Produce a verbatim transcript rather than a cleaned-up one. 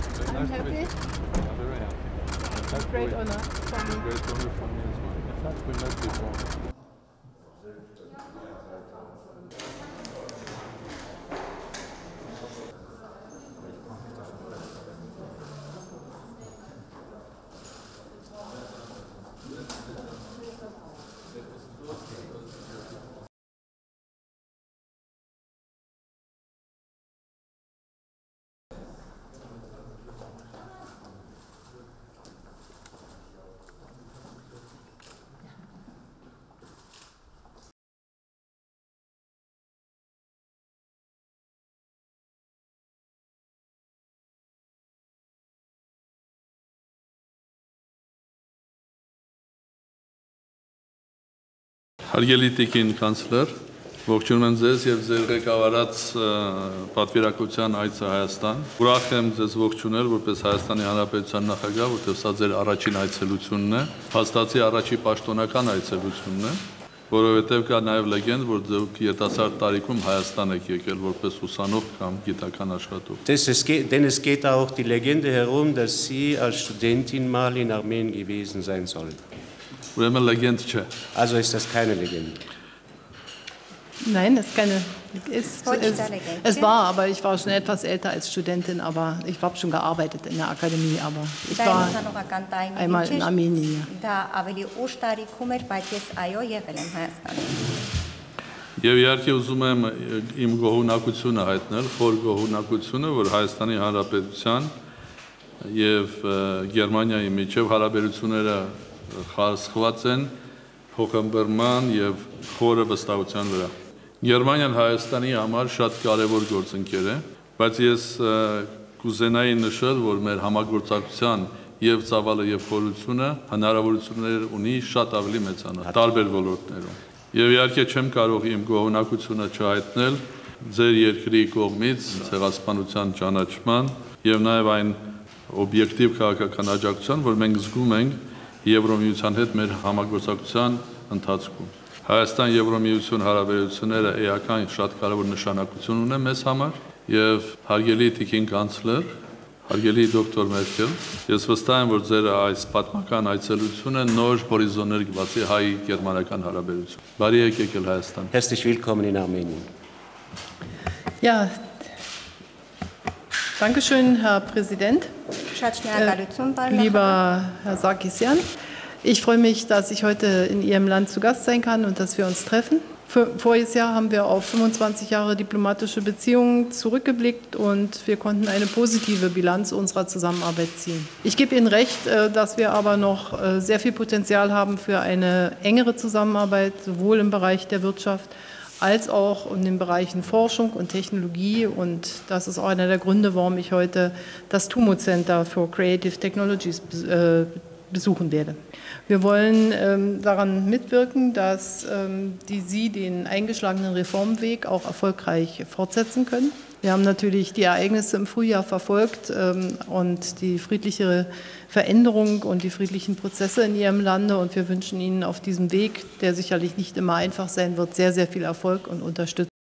I'm happy. I'm very happy. In fact, Great we- honor for me. Great honor for me as well. In fact, we met before. Հարգելի տիկին կանցլեր, ողջունում եմ ձեզ եւ ձեր ղեկավարած ը, պատվիրակության այցը Հայաստան։ Ուրախ եմ ձեզ ողջունել որպես Հայաստանի Հանրապետության նախագահ, որտեղ սա ձեր առաջին այցելությունն է, հաստատի առաջի պաշտոնական այցելությունն է, որովհետեւ կա նաեւ լեգենդ, որ դուք երիտասարդ տարիքում Հայաստան եք եկել որպես ուսանող կամ գիտական աշխատող։ Das, es geht, denn es geht auch die Legende herum, dass Sie als Studentin mal in Armenien gewesen sein sollen. Ուրեմն լեգենդ չէ։ Also ist das keine Legende. Nein, das ist keine. Ist, Heute ist, ist eine Legende. es war, aber ich war schon etwas älter als Studentin, aber ich habe schon gearbeitet in der Akademie, aber ich Դա war ուսանողական տարիների einmal in չէր, Armenien. դա ավելի ուշ տարիքում էր, բայց ես այո եղել եմ Հայաստանում։ Եվ իհարկե ուզում եմ իմ գոհունակությունը հայտնել, խոր գոհունակությունը, որ Հայաստանի Հանրապետության եւ ը, Գերմանիայի միջև հարաբերությունները խարսխված են փոխըմբռնման եւ խորը վստահության վրա։ Գերմանիան Հայաստանի համար շատ կարեւոր գործընկեր է, բայց ես ը, կուզենայի նշել, որ մեր համագործակցության եւ ծավալը եւ խորությունը հնարավորություններ ունի շատ ավելի մեծանալ տարբեր ոլորտներում։ Եվ իհարկե չեմ կարող իմ գոհունակությունը չհայտնել ձեր երկրի կողմից ցեղասպանության ճանաչման եւ նաեւ այն օբյեկտիվ քաղաքական աջակցության, որ մենք զգում ենք Եվրոմիության հետ մեր համագործակցության ընթացքում։ Հայաստան-Եվրոմիություն հարաբերությունները էական շատ կարևոր նշանակություն ունեն մեզ համար եւ հարգելի տիկին կանցլեր, հարգելի դոկտոր Մերկել, ես վստահ եմ, որ ձեր այս պատմական այցելությունը նոր հորիզոններ կբացի հայ-գերմանական հարաբերություն։ Բարի եք եկել Հայաստան։ Herzlich willkommen in Armenien. Ja, Dankeschön, Herr Präsident. Շատ շնորհակալություն, պարոն Lieber Herr Sarkisyan, ich freue mich, dass ich heute in Ihrem Land zu Gast sein kann und dass wir uns treffen. Für, voriges Jahr haben wir auf fünfundzwanzig Jahre diplomatische Beziehungen zurückgeblickt und wir konnten eine positive Bilanz unserer Zusammenarbeit ziehen. Ich gebe Ihnen recht, äh, dass wir aber noch äh, sehr viel Potenzial haben für eine engere Zusammenarbeit, sowohl im Bereich der Wirtschaft als auch in den Bereichen Forschung und Technologie. Und das ist auch einer der Gründe, warum ich heute das TUMO Center for Creative Technologies äh, besuchen werde. Wir wollen ähm, daran mitwirken, dass ähm, die Sie den eingeschlagenen Reformweg auch erfolgreich fortsetzen können. Wir haben natürlich die Ereignisse im Frühjahr verfolgt ähm, und die friedliche Veränderung und die friedlichen Prozesse in Ihrem Lande. Und wir wünschen Ihnen auf diesem Weg, der sicherlich nicht immer einfach sein wird, sehr, sehr viel Erfolg und Unterstützung.